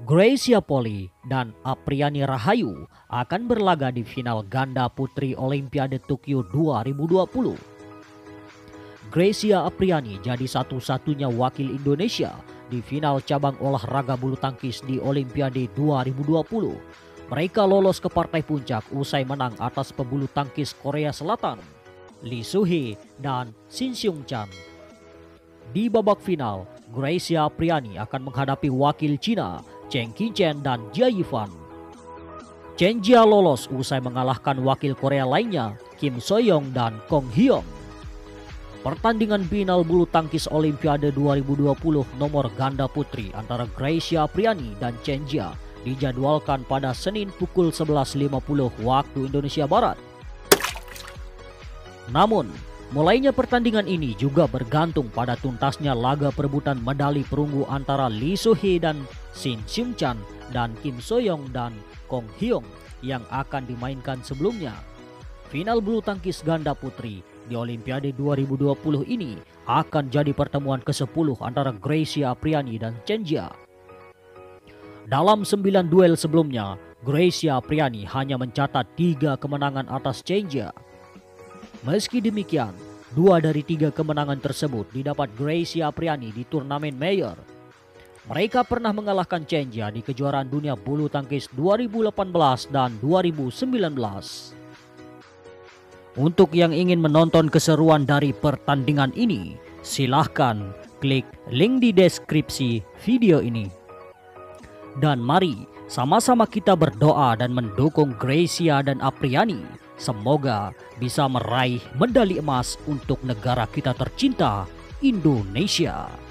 Gracia Poli dan Apriani Rahayu akan berlaga di final ganda putri Olimpiade Tokyo 2020. Gracia Apriani jadi satu-satunya wakil Indonesia di final cabang olahraga bulu tangkis di Olimpiade 2020. Mereka lolos ke partai puncak usai menang atas pebulu tangkis Korea Selatan, Lee Soo-hee dan Shin Seung-chan. Di babak final, Gracia Apriani akan menghadapi wakil Cina, Cheng Qingchen dan Jia Yifan. Chen Jia lolos usai mengalahkan wakil Korea lainnya, Kim So-young dan Kong Hyung. Pertandingan final bulu tangkis Olimpiade 2020 nomor ganda putri antara Gracia Apriani dan Chen Jia dijadwalkan pada Senin pukul 11.50 waktu Indonesia Barat. Namun, mulainya pertandingan ini juga bergantung pada tuntasnya laga perebutan medali perunggu antara Lee Soo-hee dan Shin Seung-chan dan Kim So-young dan Kong Hyung yang akan dimainkan sebelumnya. Final bulu tangkis ganda putri di Olimpiade 2020 ini akan jadi pertemuan ke-10 antara Gracia Apriani dan Chen Jia. Dalam 9 duel sebelumnya, Gracia Apriani hanya mencatat 3 kemenangan atas Chen Jia. Meski demikian, 2 dari 3 kemenangan tersebut didapat Gracia Apriani di turnamen mayor. Mereka pernah mengalahkan Chen Jia di kejuaraan dunia bulu tangkis 2018 dan 2019. Untuk yang ingin menonton keseruan dari pertandingan ini, silahkan klik link di deskripsi video ini. Dan mari sama-sama kita berdoa dan mendukung Gracia dan Apriani. Semoga bisa meraih medali emas untuk negara kita tercinta, Indonesia.